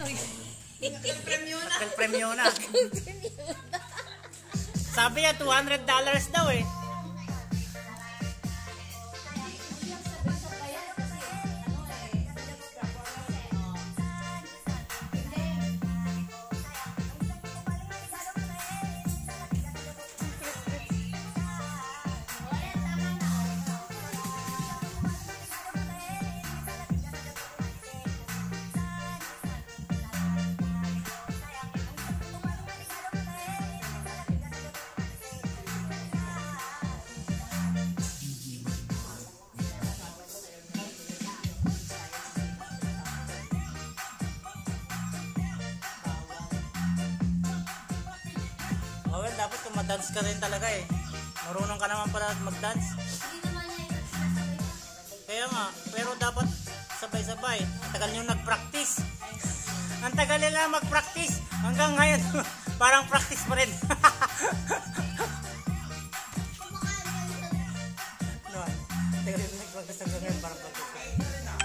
Premyo na. Sabi niya $200 daw eh. Oh, well, dapat kung mag-dance ka rin talaga eh. Marunong ka naman pala mag-dance. Kaya nga, pero dapat sabay-sabay. Tagal nyo nag-practice. Ang tagal nila mag-practice. Hanggang ngayon, parang practice pa rin. No, tagal nila nag-practice hanggang ngayon, parang practice pa rin.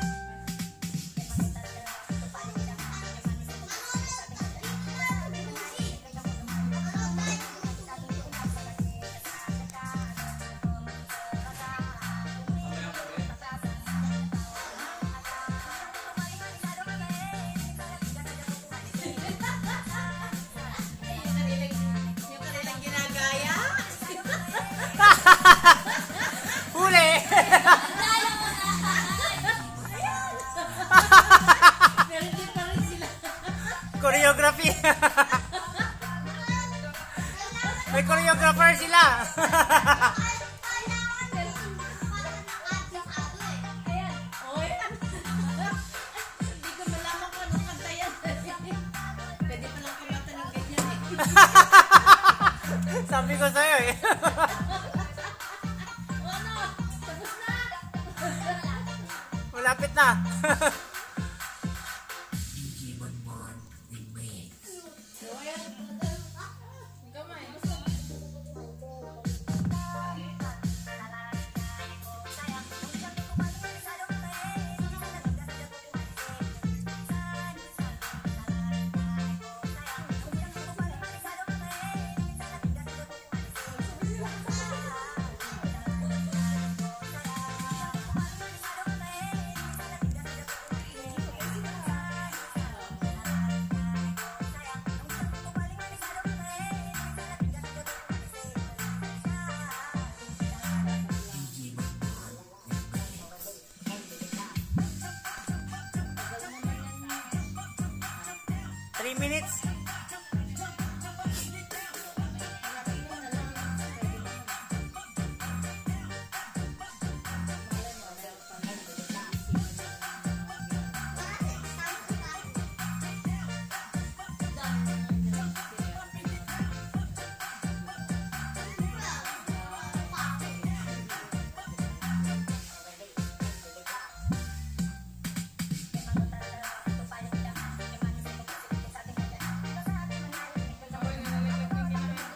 Huli! Choreography! May choreographer sila! Sabi ko sa'yo eh. Malapit na. Minutes.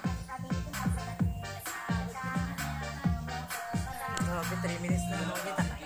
Grabe, 3 minutes na lang kita.